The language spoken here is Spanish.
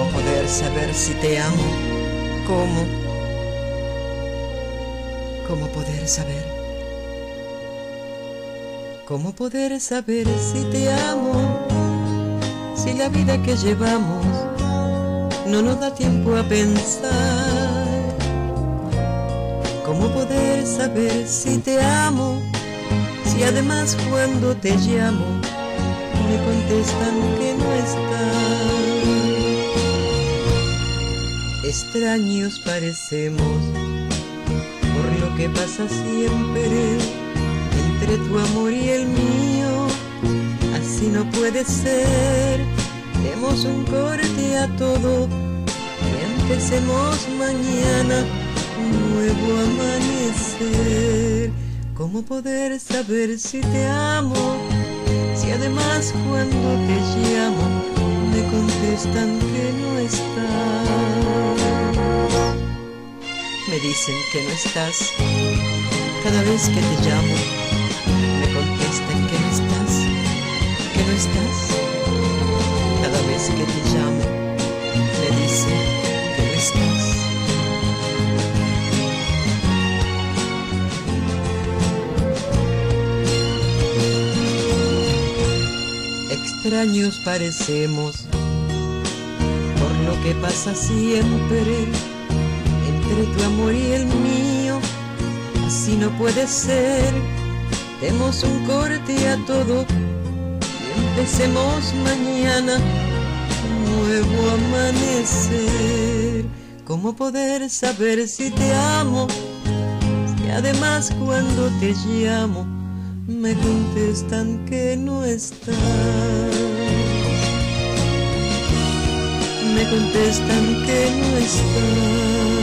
¿Cómo poder saber si te amo? ¿Cómo? ¿Cómo poder saber? ¿Cómo poder saber si te amo? Si la vida que llevamos no nos da tiempo a pensar. ¿Cómo poder saber si te amo? Si además cuando te llamo me contestan que no estás. Extraños parecemos por lo que pasa siempre entre tu amor y el mío. Así no puede ser. Demos un corte a todo y empecemos mañana un nuevo amanecer. ¿Cómo poder saber si te amo? Si además cuando te llamo me contestan que no estás. Me dicen que no estás. Cada vez que te llamo me contestan que no estás, que no estás. Cada vez que te llamo me dicen que no estás. Extraños parecemos por lo que pasa siempre entre tu amor y el mío. Así no puede ser. Demos un corte a todo y empecemos mañana un nuevo amanecer. ¿Cómo poder saber si te amo? Si además cuando te llamo me contestan que no estás. Me contestan que no estás.